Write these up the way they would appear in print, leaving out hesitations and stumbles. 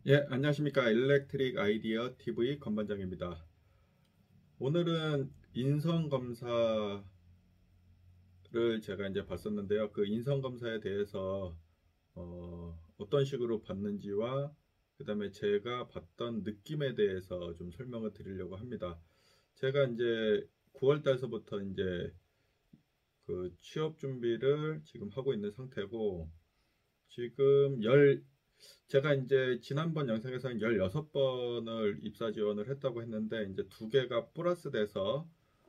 예, 안녕하십니까. 일렉트릭 아이디어 TV 건반장입니다. 오늘은 인성검사를 제가 이제 봤었는데요. 그 인성검사에 대해서 어떤 식으로 봤는지와 그 다음에 제가 봤던 느낌에 대해서 좀 설명을 드리려고 합니다. 제가 이제 9월 달서부터 이제 그 취업 준비를 지금 하고 있는 상태고, 지금 제가 이제 지난번 영상에서 한 16번을 입사 지원을 했다고 했는데, 이제 두 개가 플러스 돼서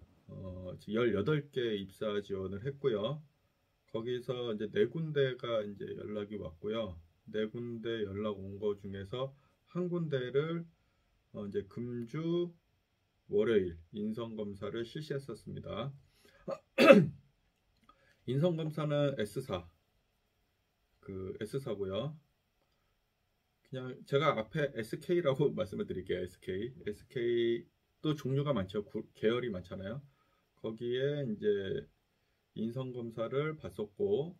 18개 입사 지원을 했고요. 거기서 이제 네 군데가 이제 연락이 왔고요. 네 군데 연락 온 거 중에서 한 군데를 이제 금주 월요일 인성 검사를 실시했었습니다. 인성 검사는 S사, 그 S사고요. 그냥 제가 앞에 SK라고 말씀을 드릴게요. SK도 종류가 많죠. 계열이 많잖아요. 거기에 이제 인성검사를 봤었고,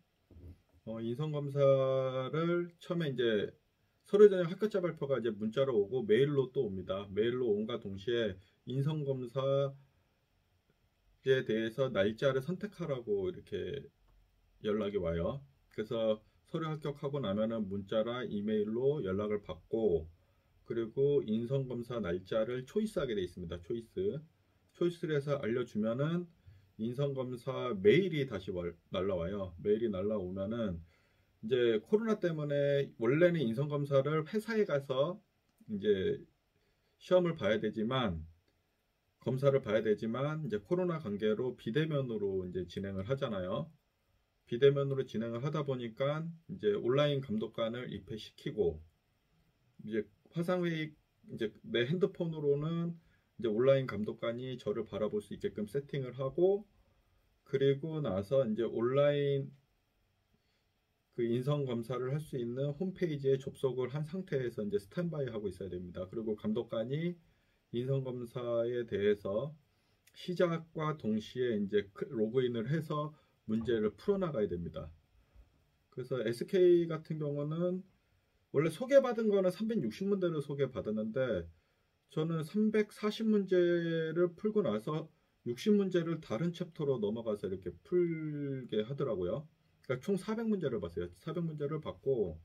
인성검사를 처음에 이제 서류 전형 합격자 발표가 이제 문자로 오고 메일로 또 옵니다. 메일로 온과 동시에 인성검사에 대해서 날짜를 선택하라고 이렇게 연락이 와요. 그래서 서류 합격하고 나면은 문자나 이메일로 연락을 받고, 그리고 인성검사 날짜를 초이스하게 되어 있습니다. 초이스를 해서 알려주면은 인성검사 메일이 다시 날라와요. 메일이 날라오면은 이제 코로나 때문에 원래는 인성검사를 회사에 가서 이제 시험을 봐야 되지만, 검사를 봐야 되지만, 이제 코로나 관계로 비대면으로 이제 진행을 하잖아요. 비대면으로 진행을 하다 보니까 이제 온라인 감독관을 입회시키고, 이제 화상회의, 이제 내 핸드폰으로는 이제 온라인 감독관이 저를 바라볼 수 있게끔 세팅을 하고, 그리고 나서 이제 온라인 그 인성 검사를 할 수 있는 홈페이지에 접속을 한 상태에서 이제 스탠바이 하고 있어야 됩니다. 그리고 감독관이 인성 검사에 대해서 시작과 동시에 이제 로그인을 해서 문제를 풀어나가야 됩니다. 그래서 SK 같은 경우는 원래 소개받은 거는 360문제를 소개받았는데, 저는 340문제를 풀고 나서 60문제를 다른 챕터로 넘어가서 이렇게 풀게 하더라고요. 그러니까 총 400문제를 봤어요. 400문제를 받고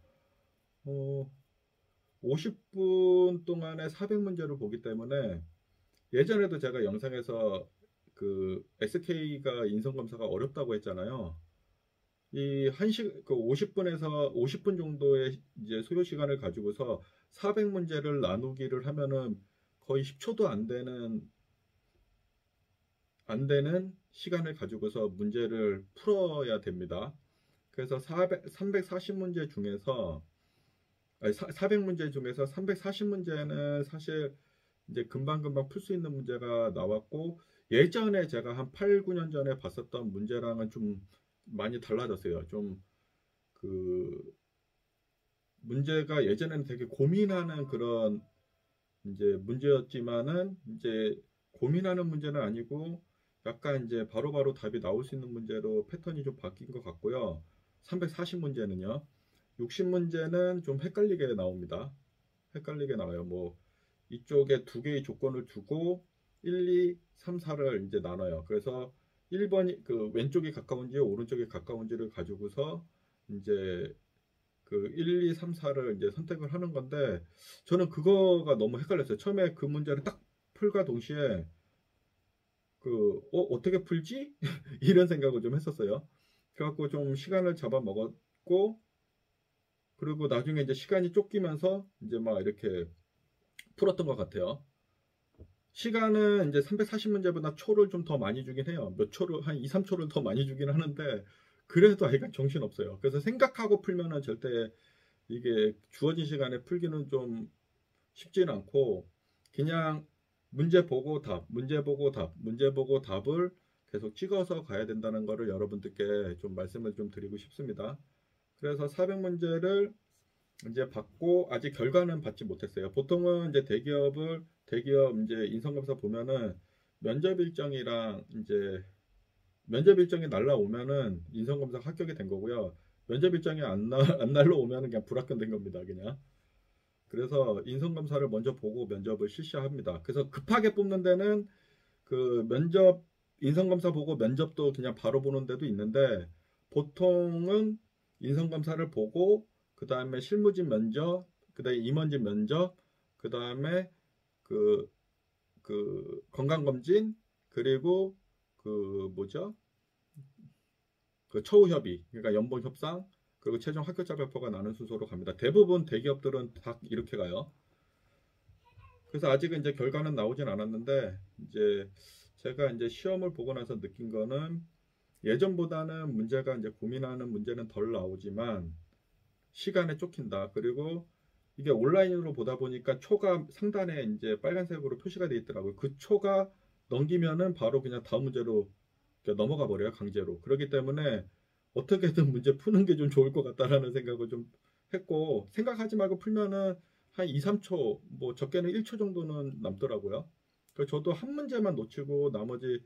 50분 동안에 400문제를 보기 때문에, 예전에도 제가 영상에서 그 SK가 인성검사가 어렵다고 했잖아요. 이 50분에서 50분 정도의 이제 소요 시간을 가지고서 400문제를 나누기를 하면은 거의 10초도 안 되는 시간을 가지고서 문제를 풀어야 됩니다. 그래서 340문제 중에서, 아니, 400문제 중에서 340문제는 사실 이제 금방금방 풀 수 있는 문제가 나왔고, 예전에 제가 한 8, 9년 전에 봤었던 문제랑은 좀 많이 달라졌어요. 좀 그 문제가 예전에는 되게 고민하는 그런 이제 문제였지만은, 이제 고민하는 문제는 아니고 약간 이제 바로바로 답이 나올 수 있는 문제로 패턴이 좀 바뀐 것 같고요. 340문제는요. 60문제는 좀 헷갈리게 나옵니다. 헷갈리게 나와요. 뭐 이쪽에 두 개의 조건을 두고 1, 2, 3, 4를 이제 나눠요. 그래서 1번이 그 왼쪽이 가까운지 오른쪽이 가까운지를 가지고서 이제 그 1, 2, 3, 4를 이제 선택을 하는 건데, 저는 그거가 너무 헷갈렸어요. 처음에 그 문제를 딱 풀과 동시에 어떻게 풀지? 이런 생각을 좀 했었어요. 그래갖고 좀 시간을 잡아 먹었고, 그리고 나중에 이제 시간이 쫓기면서 이제 막 이렇게 풀었던 것 같아요. 시간은 이제 340문제보다 초를 좀 더 많이 주긴 해요. 몇 초를, 한 2, 3초를 더 많이 주긴 하는데, 그래도 아이가 정신없어요. 그래서 생각하고 풀면은 절대 이게 주어진 시간에 풀기는 좀 쉽지는 않고, 그냥 문제 보고 답, 문제 보고 답, 문제 보고 답을 계속 찍어서 가야 된다는 거를 여러분들께 좀 말씀을 좀 드리고 싶습니다. 그래서 400문제를 이제 받고 아직 결과는 받지 못했어요. 보통은 이제 대기업 이제 인성검사 보면은 면접 일정이랑 이제 면접 일정이 날라오면은 인성검사 합격이 된 거고요. 면접 일정이 안 날라오면은 그냥 불합격된 겁니다. 그냥. 그래서 인성검사를 먼저 보고 면접을 실시합니다. 그래서 급하게 뽑는 데는 그 면접, 인성검사 보고 면접도 그냥 바로 보는 데도 있는데, 보통은 인성검사를 보고 그 다음에 실무진 면접, 그 다음에 임원진 면접, 그 다음에 그, 그 건강검진, 그리고 그 뭐죠? 그 처우협의, 그러니까 연봉 협상, 그리고 최종 합격자 발표가 나는 순서로 갑니다. 대부분 대기업들은 다 이렇게 가요. 그래서 아직은 이제 결과는 나오진 않았는데, 이제 제가 이제 시험을 보고 나서 느낀 거는, 예전보다는 문제가 이제 고민하는 문제는 덜 나오지만 시간에 쫓긴다. 그리고 이게 온라인으로 보다 보니까 초가 상단에 이제 빨간색으로 표시가 돼 있더라고요. 그 초가 넘기면은 바로 그냥 다음 문제로 넘어가 버려요, 강제로. 그렇기 때문에 어떻게든 문제 푸는 게 좀 좋을 것 같다라는 생각을 좀 했고, 생각하지 말고 풀면은 한 2, 3초, 뭐 적게는 1초 정도는 남더라고요. 그래서 저도 한 문제만 놓치고 나머지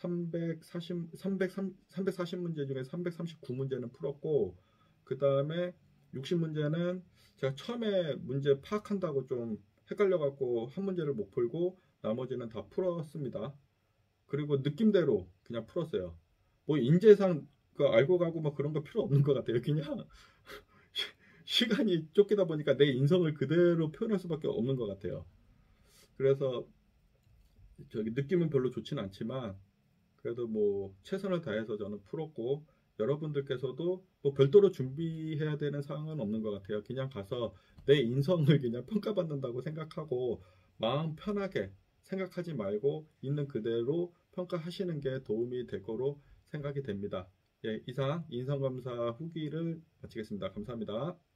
340문제 중에 339문제는 풀었고, 그 다음에 60문제는 제가 처음에 문제 파악한다고 좀 헷갈려갖고 한 문제를 못 풀고 나머지는 다 풀었습니다. 그리고 느낌대로 그냥 풀었어요. 뭐 인재상 그 알고 가고 뭐 그런 거 필요 없는 것 같아요. 그냥 시간이 쫓기다 보니까 내 인성을 그대로 표현할 수밖에 없는 것 같아요. 그래서 저기 느낌은 별로 좋진 않지만 그래도 뭐 최선을 다해서 저는 풀었고, 여러분들께서도 뭐 별도로 준비해야 되는 사항은 없는 것 같아요. 그냥 가서 내 인성을 그냥 평가받는다고 생각하고 마음 편하게 생각하지 말고 있는 그대로 평가하시는 게 도움이 될 거로 생각이 됩니다. 예, 이상 인성검사 후기를 마치겠습니다. 감사합니다.